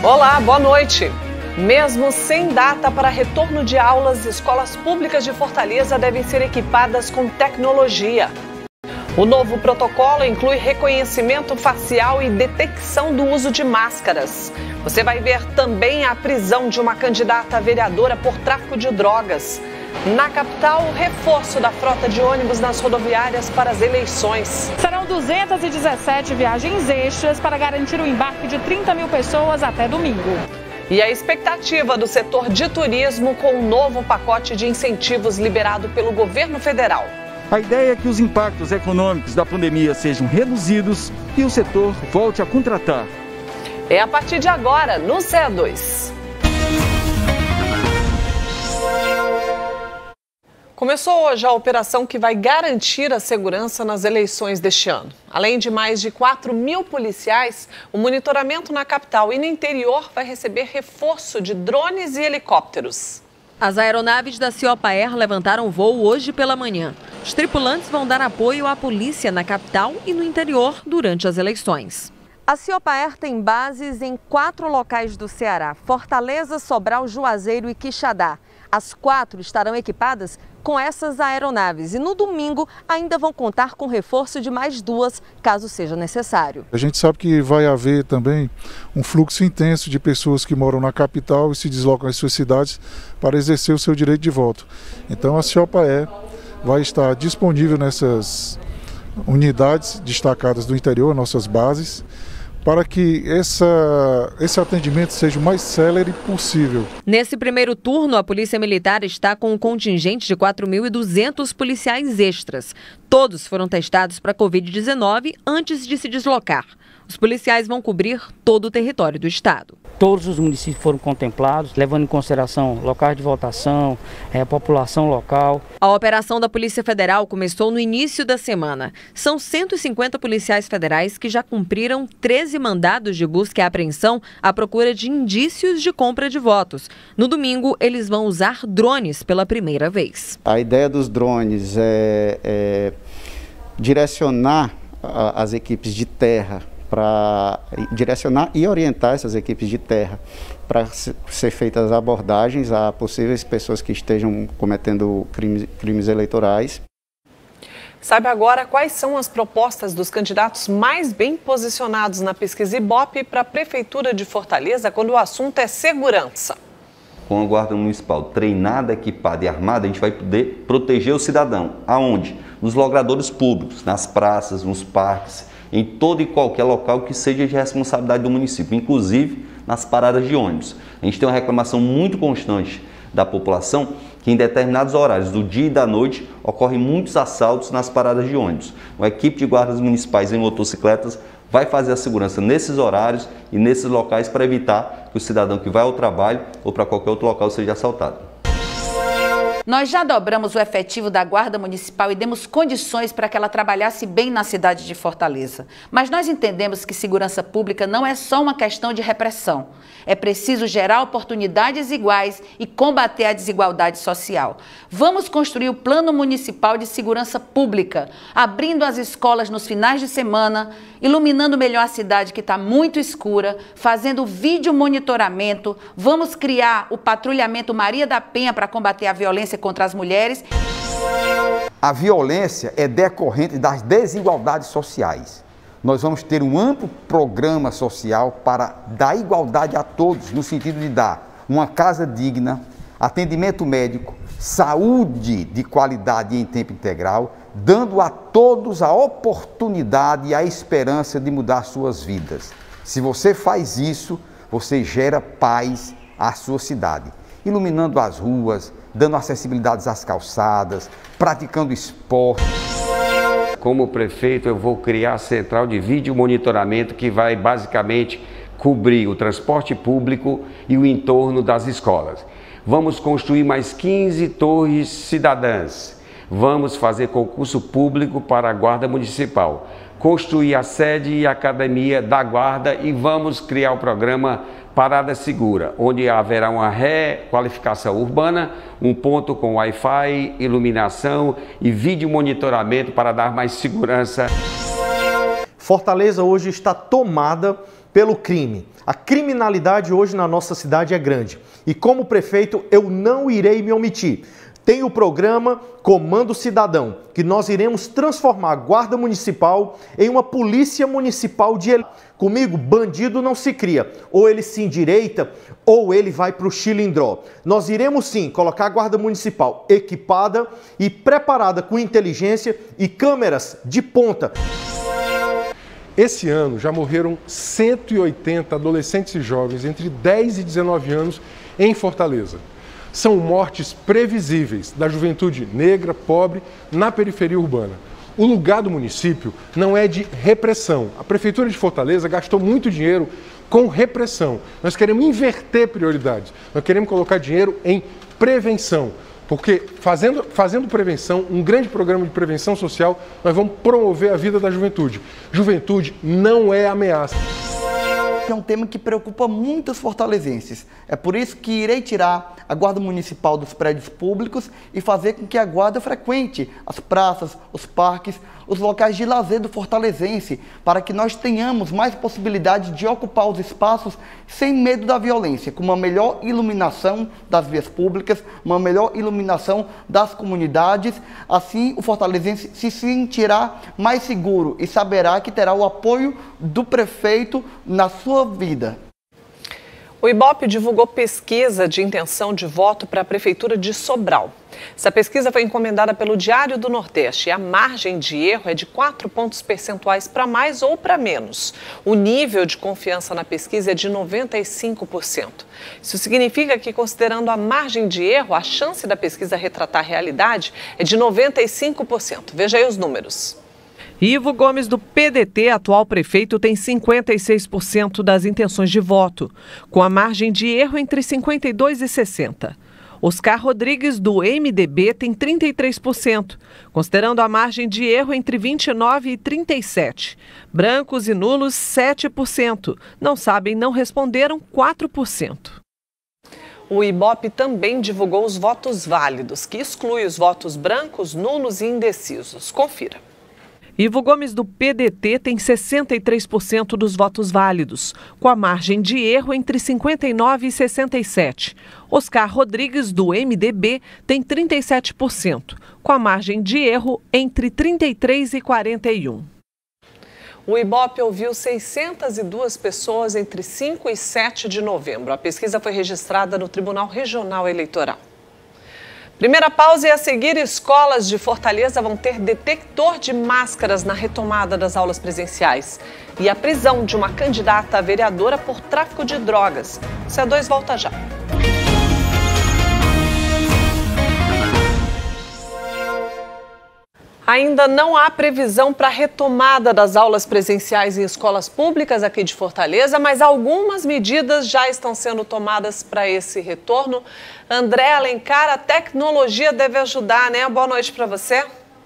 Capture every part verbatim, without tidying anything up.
Olá, boa noite. Mesmo sem data para retorno de aulas, escolas públicas de Fortaleza devem ser equipadas com tecnologia. O novo protocolo inclui reconhecimento facial e detecção do uso de máscaras. Você vai ver também a prisão de uma candidata a vereadora por tráfico de drogas. Na capital, o reforço da frota de ônibus nas rodoviárias para as eleições. Serão duzentas e dezessete viagens extras para garantir o embarque de trinta mil pessoas até domingo. E a expectativa do setor de turismo com um novo pacote de incentivos liberado pelo governo federal. A ideia é que os impactos econômicos da pandemia sejam reduzidos e o setor volte a contratar. É a partir de agora, no C E dois. Começou hoje a operação que vai garantir a segurança nas eleições deste ano. Além de mais de quatro mil policiais, o monitoramento na capital e no interior vai receber reforço de drones e helicópteros. As aeronaves da Ciopa Air levantaram voo hoje pela manhã. Os tripulantes vão dar apoio à polícia na capital e no interior durante as eleições. A Ciopa Air tem bases em quatro locais do Ceará: Fortaleza, Sobral, Juazeiro e Quixadá. As quatro estarão equipadas com essas aeronaves e no domingo ainda vão contar com reforço de mais duas, caso seja necessário. A gente sabe que vai haver também um fluxo intenso de pessoas que moram na capital e se deslocam às suas cidades para exercer o seu direito de voto. Então a Ciopa Air vai estar disponível nessas unidades destacadas do interior, nossas bases, para que essa, esse atendimento seja o mais célere possível. Nesse primeiro turno, a Polícia Militar está com um contingente de quatro mil e duzentos policiais extras. Todos foram testados para covid dezenove antes de se deslocar. Os policiais vão cobrir todo o território do estado. Todos os municípios foram contemplados, levando em consideração locais de votação, é, a população local. A operação da Polícia Federal começou no início da semana. São cento e cinquenta policiais federais que já cumpriram treze mandados de busca e apreensão à procura de indícios de compra de votos. No domingo, eles vão usar drones pela primeira vez. A ideia dos drones é, é direcionar a, as equipes de terra, para direcionar e orientar essas equipes de terra para ser feitas abordagens a possíveis pessoas que estejam cometendo crimes, crimes eleitorais. Sabe agora quais são as propostas dos candidatos mais bem posicionados na pesquisa Ibope para a Prefeitura de Fortaleza quando o assunto é segurança? Com a Guarda Municipal treinada, equipada e armada, a gente vai poder proteger o cidadão. Aonde? Nos logradouros públicos, nas praças, nos parques, em todo e qualquer local que seja de responsabilidade do município, inclusive nas paradas de ônibus. A gente tem uma reclamação muito constante da população que em determinados horários do dia e da noite ocorrem muitos assaltos nas paradas de ônibus. Uma equipe de guardas municipais em motocicletas vai fazer a segurança nesses horários e nesses locais para evitar que o cidadão que vai ao trabalho ou para qualquer outro local seja assaltado. Nós já dobramos o efetivo da Guarda Municipal e demos condições para que ela trabalhasse bem na cidade de Fortaleza. Mas nós entendemos que segurança pública não é só uma questão de repressão. É preciso gerar oportunidades iguais e combater a desigualdade social. Vamos construir o Plano Municipal de Segurança Pública, abrindo as escolas nos finais de semana, iluminando melhor a cidade que está muito escura, fazendo vídeo monitoramento. Vamos criar o patrulhamento Maria da Penha para combater a violência contra as mulheres. A violência é decorrente das desigualdades sociais. Nós vamos ter um amplo programa social para dar igualdade a todos, no sentido de dar uma casa digna, atendimento médico, saúde de qualidade e em tempo integral, dando a todos a oportunidade e a esperança de mudar suas vidas. Se você faz isso, você gera paz à sua cidade, iluminando as ruas, dando acessibilidade às calçadas, praticando esporte. Como prefeito, eu vou criar a central de vídeo monitoramento que vai basicamente cobrir o transporte público e o entorno das escolas. Vamos construir mais quinze torres cidadãs. Vamos fazer concurso público para a Guarda Municipal. Construir a sede e a academia da Guarda e vamos criar o programa Parada Segura, onde haverá uma requalificação urbana, um ponto com Wi-Fi, iluminação e vídeo monitoramento para dar mais segurança. Fortaleza hoje está tomada pelo crime. A criminalidade hoje na nossa cidade é grande. E como prefeito, eu não irei me omitir. Tem o programa Comando Cidadão, que nós iremos transformar a Guarda Municipal em uma polícia municipal de elite. Comigo, bandido não se cria. Ou ele se endireita, ou ele vai para o chilindró. Nós iremos sim colocar a Guarda Municipal equipada e preparada com inteligência e câmeras de ponta. Esse ano já morreram cento e oitenta adolescentes e jovens entre dez e dezenove anos em Fortaleza. São mortes previsíveis da juventude negra, pobre, na periferia urbana. O lugar do município não é de repressão. A Prefeitura de Fortaleza gastou muito dinheiro com repressão. Nós queremos inverter prioridades. Nós queremos colocar dinheiro em prevenção. Porque fazendo, fazendo prevenção, um grande programa de prevenção social, nós vamos promover a vida da juventude. Juventude não é ameaça. É um tema que preocupa muitos fortalezenses. É por isso que irei tirar a Guarda Municipal dos prédios públicos e fazer com que a Guarda frequente as praças, os parques, os locais de lazer do fortalezense, para que nós tenhamos mais possibilidade de ocupar os espaços sem medo da violência, com uma melhor iluminação das vias públicas, uma melhor iluminação das comunidades. Assim, o fortalezense se sentirá mais seguro e saberá que terá o apoio do prefeito na sua vida. O Ibope divulgou pesquisa de intenção de voto para a Prefeitura de Sobral. Essa pesquisa foi encomendada pelo Diário do Nordeste e a margem de erro é de quatro pontos percentuais para mais ou para menos. O nível de confiança na pesquisa é de noventa e cinco por cento. Isso significa que, considerando a margem de erro, a chance da pesquisa retratar a realidade é de noventa e cinco por cento. Veja aí os números. Ivo Gomes, do P D T, atual prefeito, tem cinquenta e seis por cento das intenções de voto, com a margem de erro entre cinquenta e dois por cento e sessenta por cento. Oscar Rodrigues, do M D B, tem trinta e três por cento, considerando a margem de erro entre vinte e nove por cento e trinta e sete por cento. Brancos e nulos, sete por cento. Não sabem, não responderam, quatro por cento. O Ibope também divulgou os votos válidos, que exclui os votos brancos, nulos e indecisos. Confira. Ivo Gomes, do P D T, tem sessenta e três por cento dos votos válidos, com a margem de erro entre cinquenta e nove por cento e sessenta e sete por cento. Oscar Rodrigues, do M D B, tem trinta e sete por cento, com a margem de erro entre trinta e três por cento e quarenta e um por cento. O Ibope ouviu seiscentas e duas pessoas entre cinco e sete de novembro. A pesquisa foi registrada no Tribunal Regional Eleitoral. Primeira pausa e a seguir, escolas de Fortaleza vão ter detector de máscaras na retomada das aulas presenciais. E a prisão de uma candidata a vereadora por tráfico de drogas. O C dois volta já. Ainda não há previsão para a retomada das aulas presenciais em escolas públicas aqui de Fortaleza, mas algumas medidas já estão sendo tomadas para esse retorno. André Alencar, a tecnologia deve ajudar, né? Boa noite para você.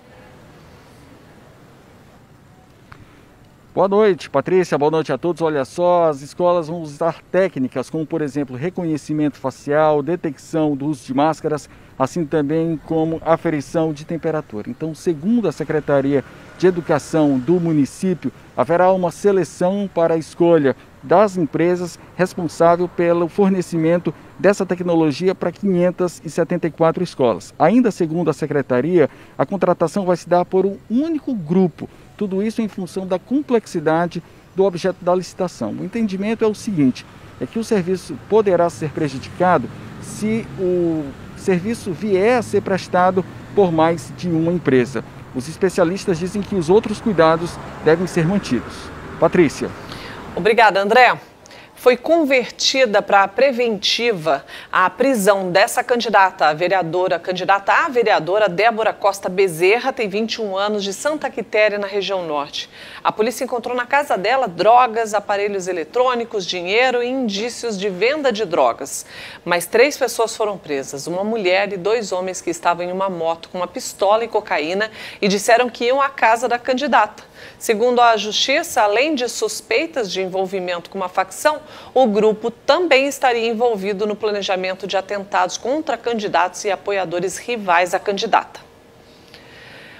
Boa noite, Patrícia. Boa noite a todos. Olha só, as escolas vão usar técnicas como, por exemplo, reconhecimento facial, detecção do uso de máscaras, assim também como aferição de temperatura. Então, segundo a Secretaria de Educação do município, haverá uma seleção para a escolha das empresas responsáveis pelo fornecimento dessa tecnologia para quinhentas e setenta e quatro escolas. Ainda segundo a Secretaria, a contratação vai se dar por um único grupo. Tudo isso em função da complexidade do objeto da licitação. O entendimento é o seguinte, é que o serviço poderá ser prejudicado se o serviço vier a ser prestado por mais de uma empresa. Os especialistas dizem que os outros cuidados devem ser mantidos. Patrícia. Obrigada, André. Foi convertida para a preventiva a prisão dessa candidata, a vereadora, candidata a vereadora Débora Costa Bezerra, tem vinte e um anos, de Santa Quitéria, na região norte. A polícia encontrou na casa dela drogas, aparelhos eletrônicos, dinheiro e indícios de venda de drogas. Mas três pessoas foram presas, uma mulher e dois homens que estavam em uma moto com uma pistola e cocaína e disseram que iam à casa da candidata. Segundo a Justiça, além de suspeitas de envolvimento com uma facção, o grupo também estaria envolvido no planejamento de atentados contra candidatos e apoiadores rivais à candidata.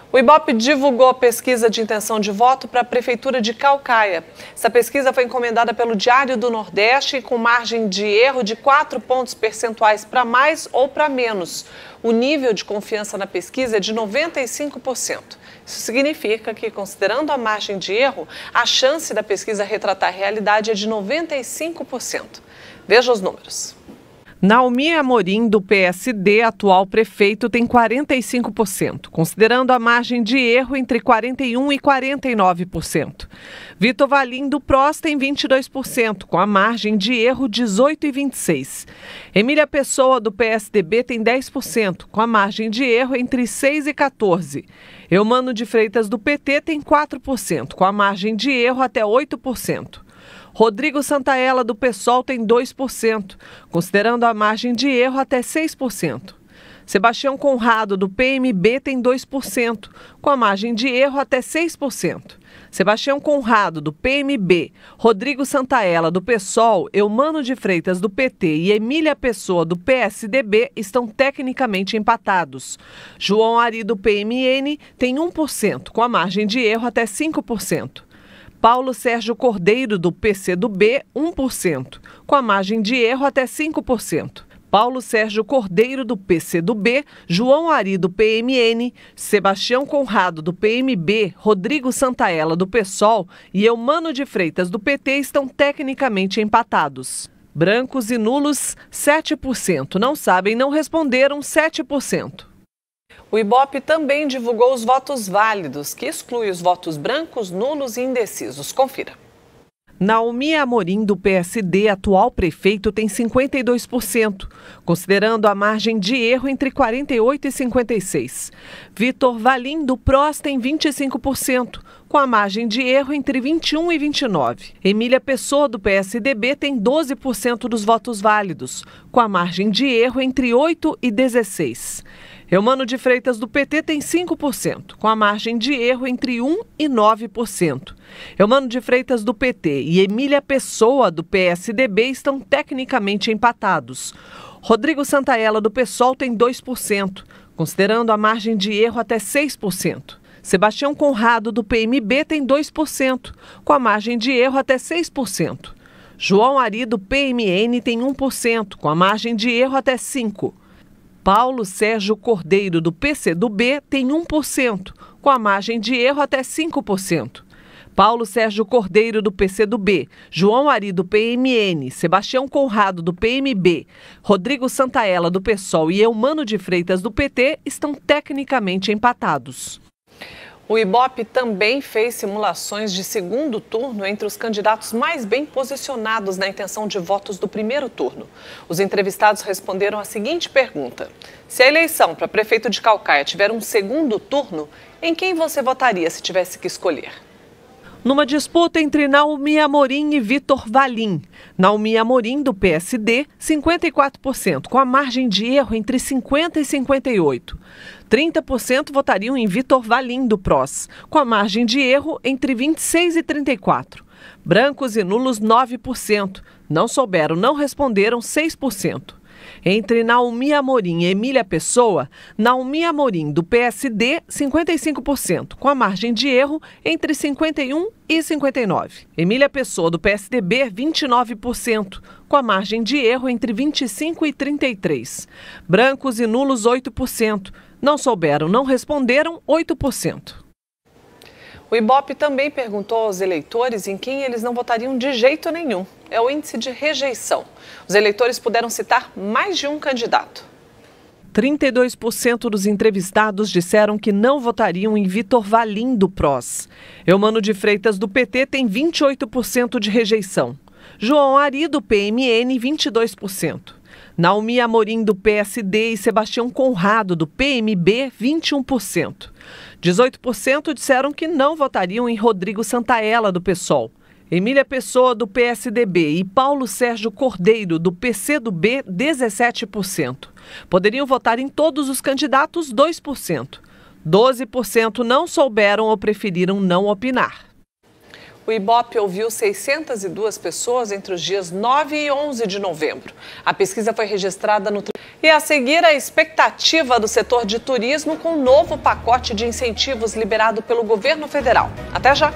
O Ibope divulgou a pesquisa de intenção de voto para a Prefeitura de Caucaia. Essa pesquisa foi encomendada pelo Diário do Nordeste e com margem de erro de quatro pontos percentuais para mais ou para menos. O nível de confiança na pesquisa é de noventa e cinco por cento. Isso significa que, considerando a margem de erro, a chance da pesquisa retratar a realidade é de noventa e cinco por cento. Veja os números. Naomi Amorim, do P S D, atual prefeito, tem quarenta e cinco por cento, considerando a margem de erro entre quarenta e um por cento e quarenta e nove por cento. Vitor Valim, do P R O S, tem vinte e dois por cento, com a margem de erro dezoito vírgula vinte e seis por cento. Emília Pessoa, do P S D B, tem dez por cento, com a margem de erro entre seis e quatorze por cento. Eumano de Freitas, do P T, tem quatro por cento, com a margem de erro até oito por cento. Rodrigo Santaella, do PSOL, tem dois por cento, considerando a margem de erro até seis por cento. Sebastião Conrado, do P M B, tem dois por cento, com a margem de erro até seis por cento. Sebastião Conrado, do P M B, Rodrigo Santaella, do PSOL, Eumano de Freitas, do P T e Emília Pessoa, do P S D B, estão tecnicamente empatados. João Ari, do P M N, tem um por cento, com a margem de erro até cinco por cento. Paulo Sérgio Cordeiro, do P C do B, um por cento, com a margem de erro até cinco por cento. Paulo Sérgio Cordeiro, do P C do B, João Ari, do P M N, Sebastião Conrado, do P M B, Rodrigo Santaella, do PSOL e Eumano de Freitas, do P T, estão tecnicamente empatados. Brancos e nulos, sete por cento. Não sabem, não responderam, sete por cento. O Ibope também divulgou os votos válidos, que exclui os votos brancos, nulos e indecisos. Confira. Naomi Amorim, do P S D, atual prefeito, tem cinquenta e dois por cento, considerando a margem de erro entre quarenta e oito por cento e cinquenta e seis por cento. Vitor Valim, do P R O S, tem vinte e cinco por cento, com a margem de erro entre vinte e um por cento e vinte e nove por cento. Emília Pessoa, do P S D B, tem doze por cento dos votos válidos, com a margem de erro entre oito por cento e dezesseis por cento. Eumano de Freitas, do P T, tem cinco por cento, com a margem de erro entre um por cento e nove por cento. Eumano de Freitas, do P T, e Emília Pessoa, do P S D B, estão tecnicamente empatados. Rodrigo Santaella, do PSOL, tem dois por cento, considerando a margem de erro até seis por cento. Sebastião Conrado, do P M B, tem dois por cento, com a margem de erro até seis por cento. João Ari, do P M N, tem um por cento, com a margem de erro até cinco por cento. Paulo Sérgio Cordeiro, do P C do B, tem um por cento, com a margem de erro até cinco por cento. Paulo Sérgio Cordeiro, do P C do B, João Ari, do P M N, Sebastião Conrado, do P M B, Rodrigo Santaella, do PSOL e Eumano de Freitas, do P T, estão tecnicamente empatados. O Ibope também fez simulações de segundo turno entre os candidatos mais bem posicionados na intenção de votos do primeiro turno. Os entrevistados responderam a seguinte pergunta: se a eleição para prefeito de Caucaia tiver um segundo turno, em quem você votaria se tivesse que escolher? Numa disputa entre Naomi Amorim e Vitor Valim. Naomi Amorim, do P S D, cinquenta e quatro por cento, com a margem de erro entre cinquenta por cento e cinquenta e oito por cento. trinta por cento votariam em Vitor Valim, do P R O S, com a margem de erro entre vinte e seis por cento e trinta e quatro por cento. Brancos e nulos, nove por cento. Não souberam, não responderam, seis por cento. Entre Naomi Amorim e Emília Pessoa, Naomi Amorim, do P S D, cinquenta e cinco por cento, com a margem de erro entre cinquenta e um por cento e cinquenta e nove por cento. Emília Pessoa, do P S D B, vinte e nove por cento, com a margem de erro entre vinte e cinco por cento e trinta e três por cento. Brancos e nulos, oito por cento. Não souberam, não responderam, oito por cento. O Ibope também perguntou aos eleitores em quem eles não votariam de jeito nenhum. É o índice de rejeição. Os eleitores puderam citar mais de um candidato. trinta e dois por cento dos entrevistados disseram que não votariam em Vitor Valim, do P R O S. Eumano de Freitas, do P T, tem vinte e oito por cento de rejeição. João Ari, do P M N, vinte e dois por cento. Naomi Amorim, do P S D, e Sebastião Conrado, do P M B, vinte e um por cento. dezoito por cento disseram que não votariam em Rodrigo Santaella, do PSOL. Emília Pessoa, do P S D B, e Paulo Sérgio Cordeiro, do P C do B, dezessete por cento. Poderiam votar em todos os candidatos, dois por cento. doze por cento não souberam ou preferiram não opinar. O O Ibope ouviu seiscentas e duas pessoas entre os dias nove e onze de novembro. A pesquisa foi registrada no... E a seguir, a expectativa do setor de turismo com um novo pacote de incentivos liberado pelo governo federal. Até já!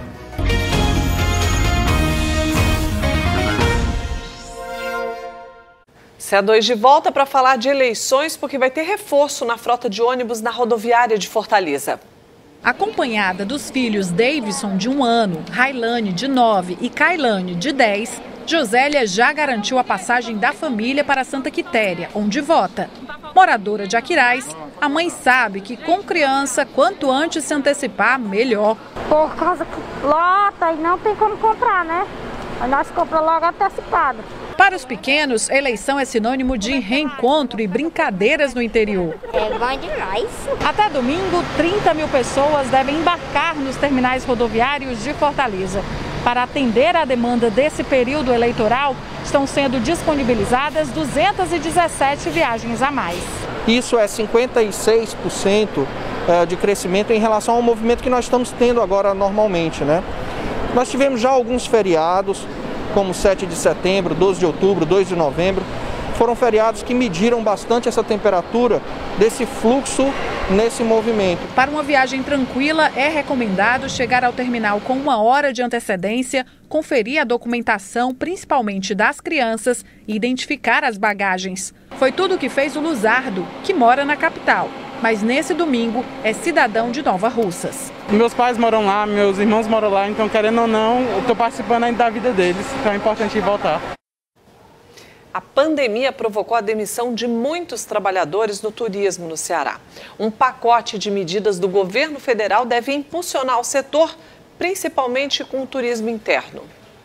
C dois de volta para falar de eleições, porque vai ter reforço na frota de ônibus na rodoviária de Fortaleza. Acompanhada dos filhos Davidson, de um ano, Railane, de nove e Kailane, de dez, Josélia já garantiu a passagem da família para Santa Quitéria, onde vota. Moradora de Aquiraz, a mãe sabe que com criança, quanto antes se antecipar, melhor. Por causa que lota e não tem como comprar, né? Nós compramos logo antecipado. Para os pequenos, eleição é sinônimo de reencontro e brincadeiras no interior. É bom demais. Até domingo, trinta mil pessoas devem embarcar nos terminais rodoviários de Fortaleza. Para atender à demanda desse período eleitoral, estão sendo disponibilizadas duzentas e dezessete viagens a mais. Isso é cinquenta e seis por cento de crescimento em relação ao movimento que nós estamos tendo agora normalmente, né? Nós tivemos já alguns feriados, como sete de setembro, doze de outubro, dois de novembro, foram feriados que mediram bastante essa temperatura desse fluxo nesse movimento. Para uma viagem tranquila, é recomendado chegar ao terminal com uma hora de antecedência, conferir a documentação, principalmente das crianças, e identificar as bagagens. Foi tudo o que fez o Luzardo, que mora na capital, mas nesse domingo é cidadão de Nova Russas. Meus pais moram lá, meus irmãos moram lá, então querendo ou não, eu estou participando ainda da vida deles, então é importante voltar. A pandemia provocou a demissão de muitos trabalhadores no turismo no Ceará. Um pacote de medidas do governo federal deve impulsionar o setor, principalmente com o turismo interno.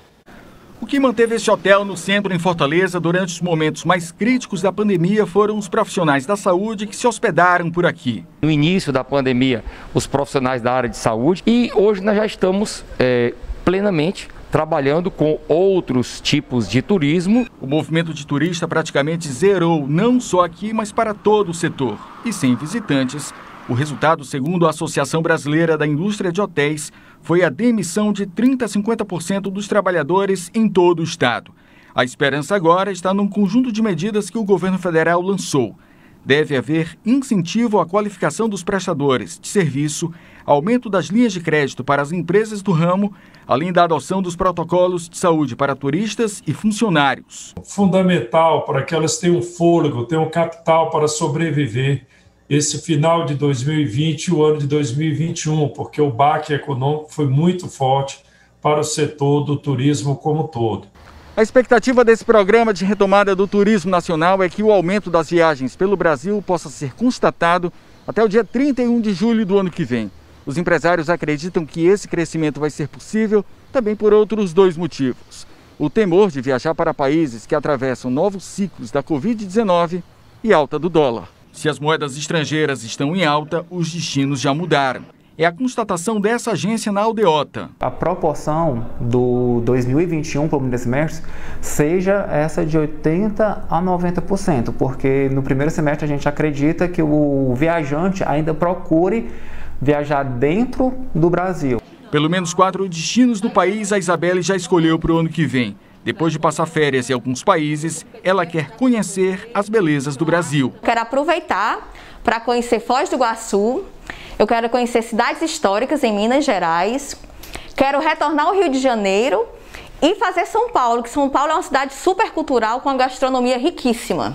O que manteve este hotel no centro em Fortaleza durante os momentos mais críticos da pandemia foram os profissionais da saúde que se hospedaram por aqui. No início da pandemia, os profissionais da área de saúde, e hoje nós já estamos é, plenamente trabalhando com outros tipos de turismo. O movimento de turista praticamente zerou, não só aqui, mas para todo o setor. E sem visitantes, o resultado, segundo a Associação Brasileira da Indústria de Hotéis, foi a demissão de trinta a cinquenta por cento dos trabalhadores em todo o estado. A esperança agora está num conjunto de medidas que o governo federal lançou. Deve haver incentivo à qualificação dos prestadores de serviço, aumento das linhas de crédito para as empresas do ramo, além da adoção dos protocolos de saúde para turistas e funcionários. Fundamental para que elas tenham fôlego, tenham capital para sobreviver esse final de dois mil e vinte e o ano de dois mil e vinte e um, porque o baque econômico foi muito forte para o setor do turismo como um todo. A expectativa desse programa de retomada do turismo nacional é que o aumento das viagens pelo Brasil possa ser constatado até o dia trinta e um de julho do ano que vem. Os empresários acreditam que esse crescimento vai ser possível também por outros dois motivos. O temor de viajar para países que atravessam novos ciclos da covid dezenove e alta do dólar. Se as moedas estrangeiras estão em alta, os destinos já mudaram. É a constatação dessa agência na Aldeota. A proporção do dois mil e vinte e um para o primeiro semestre seja essa de oitenta a noventa por cento, porque no primeiro semestre a gente acredita que o viajante ainda procure viajar dentro do Brasil. Pelo menos quatro destinos do país a Isabelle já escolheu para o ano que vem. Depois de passar férias em alguns países, ela quer conhecer as belezas do Brasil. Quero aproveitar para conhecer Foz do Iguaçu, eu quero conhecer cidades históricas em Minas Gerais, quero retornar ao Rio de Janeiro e fazer São Paulo, que São Paulo é uma cidade super cultural com uma gastronomia riquíssima.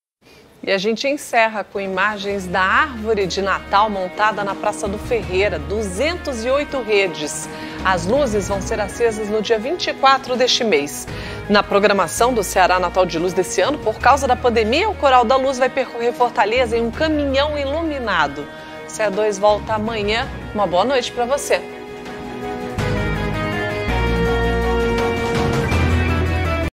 E a gente encerra com imagens da árvore de Natal montada na Praça do Ferreira, duzentas e oito redes. As luzes vão ser acesas no dia vinte e quatro deste mês. Na programação do Ceará Natal de Luz desse ano, por causa da pandemia, o Coral da Luz vai percorrer Fortaleza em um caminhão iluminado. C dois volta amanhã. Uma boa noite para você.